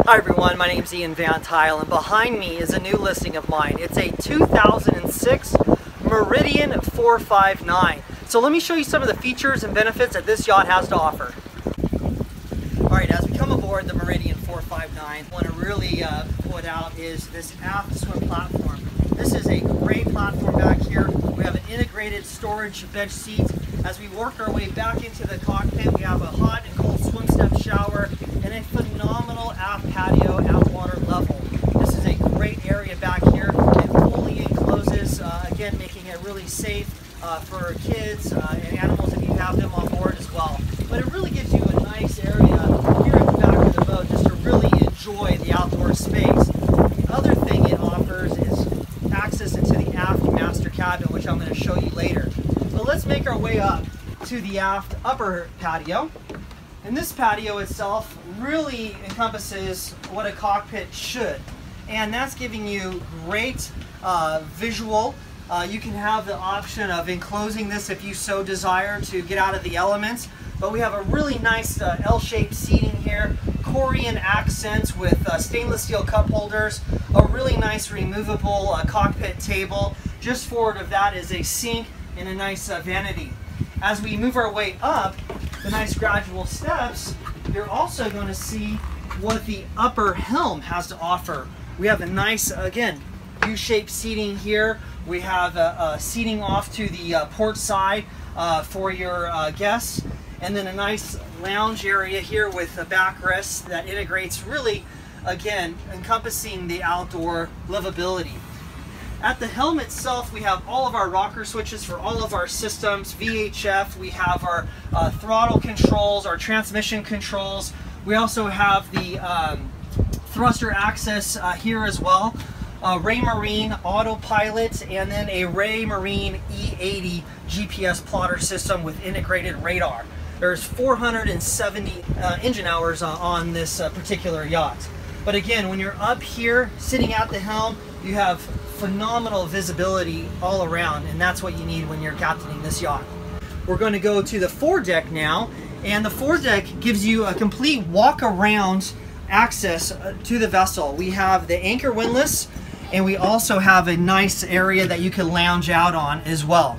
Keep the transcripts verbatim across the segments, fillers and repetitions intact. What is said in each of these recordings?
Hi everyone, my name is Ian Van Tile, and behind me is a new listing of mine. It's a two thousand six Meridian four five nine. So let me show you some of the features and benefits that this yacht has to offer. Alright, as we come aboard the Meridian four five nine, what I want to really uh, put out is this aft swim platform. This is a great platform back here. We have an integrated storage bench seat. As we work our way back into the cockpit, we have a hot and cold swim step shower and a phenomenal aft patio at water level. This is a great area back here. It fully encloses, uh, again, making it really safe uh, for kids uh, and animals if you have them on board as well. But it really gives you a nice area here at the back of the boat just to really enjoy the outdoor space. The other thing it offers is access into the aft master cabin, which I'm going to show you later. But let's make our way up to the aft upper patio. And this patio itself really encompasses what a cockpit should. And that's giving you great uh, visual. Uh, you can have the option of enclosing this if you so desire to get out of the elements. But we have a really nice uh, L-shaped seating here, Corian accents with uh, stainless steel cup holders, a really nice removable uh, cockpit table. Just forward of that is a sink and a nice uh, vanity. As we move our way up the nice gradual steps, you're also going to see what the upper helm has to offer. We have a nice, again, U-shaped seating here. We have a, a seating off to the uh, port side uh, for your uh, guests, and then a nice lounge area here with a backrest that integrates really, again, encompassing the outdoor livability. At the helm itself, we have all of our rocker switches for all of our systems, V H F, we have our uh, throttle controls, our transmission controls. We also have the um, thruster access uh, here as well. Uh, Raymarine autopilot, and then a Raymarine E eighty G P S plotter system with integrated radar. There's four hundred seventy uh, engine hours uh, on this uh, particular yacht. But again, when you're up here sitting at the helm, you have phenomenal visibility all around, and that's what you need when you're captaining this yacht. We're going to go to the foredeck now, and the foredeck gives you a complete walk around access to the vessel. We have the anchor windlass, and we also have a nice area that you can lounge out on as well.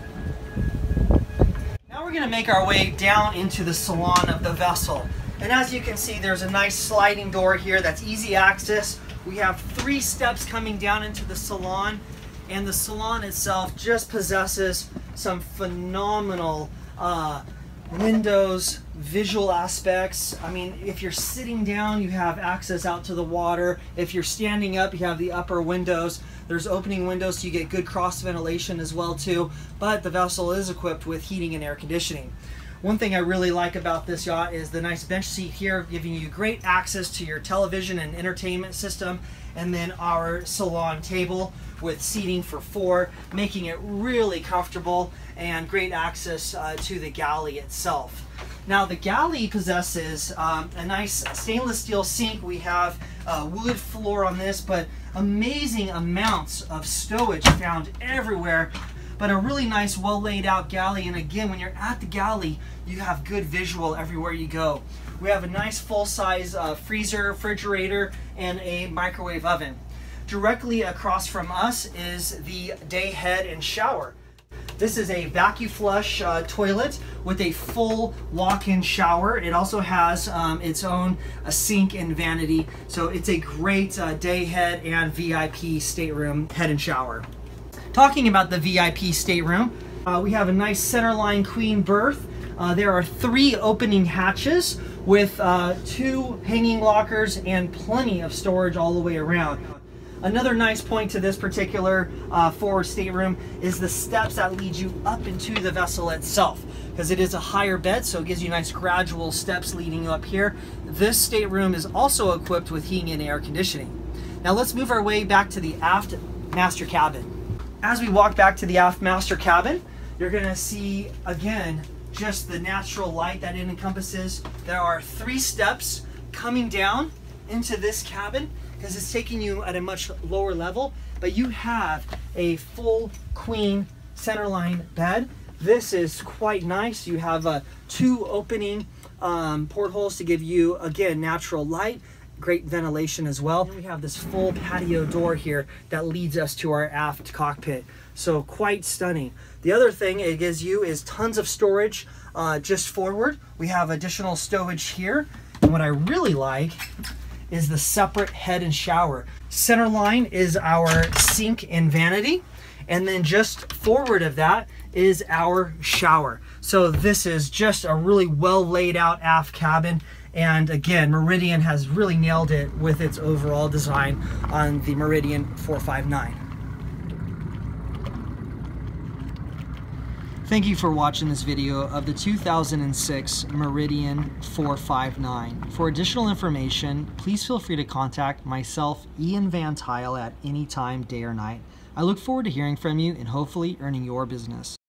Now we're going to make our way down into the salon of the vessel. And as you can see, there's a nice sliding door here that's easy access. We have three steps coming down into the salon, and the salon itself just possesses some phenomenal uh, windows, visual aspects. I mean, if you're sitting down, you have access out to the water. If you're standing up, you have the upper windows. There's opening windows so you get good cross ventilation as well too, but the vessel is equipped with heating and air conditioning. One thing I really like about this yacht is the nice bench seat here, giving you great access to your television and entertainment system, and then our salon table with seating for four, making it really comfortable, and great access uh, to the galley itself. Now the galley possesses um, a nice stainless steel sink. We have a wood floor on this, but amazing amounts of stowage found everywhere. But a really nice, well laid out galley, and again, when you're at the galley, you have good visual everywhere you go. We have a nice full-size uh, freezer, refrigerator, and a microwave oven. Directly across from us is the day head and shower. This is a vacuum flush uh, toilet with a full walk-in shower. It also has um, its own uh, sink and vanity, so it's a great uh, day head and V I P stateroom head and shower. Talking about the V I P stateroom, uh, we have a nice centerline queen berth. Uh, there are three opening hatches with uh, two hanging lockers and plenty of storage all the way around. Another nice point to this particular uh, forward stateroom is the steps that lead you up into the vessel itself, because it is a higher bed, so it gives you nice gradual steps leading you up here. This stateroom is also equipped with heating and air conditioning. Now let's move our way back to the aft master cabin. As we walk back to the aft master cabin, you're going to see, again, just the natural light that it encompasses. There are three steps coming down into this cabin because it's taking you at a much lower level, but you have a full queen centerline bed. This is quite nice. You have uh, two opening um, portholes to give you, again, natural light, great ventilation as well. And we have this full patio door here that leads us to our aft cockpit. So quite stunning. The other thing it gives you is tons of storage uh, just forward. We have additional stowage here. And what I really like is the separate head and shower. Center line is our sink and vanity. And then just forward of that is our shower. So this is just a really well laid out aft cabin. And again, Meridian has really nailed it with its overall design on the Meridian four five nine. Thank you for watching this video of the two thousand six Meridian four five nine. For additional information, please feel free to contact myself, Ian Van Tuyl, at any time, day or night. I look forward to hearing from you and hopefully earning your business.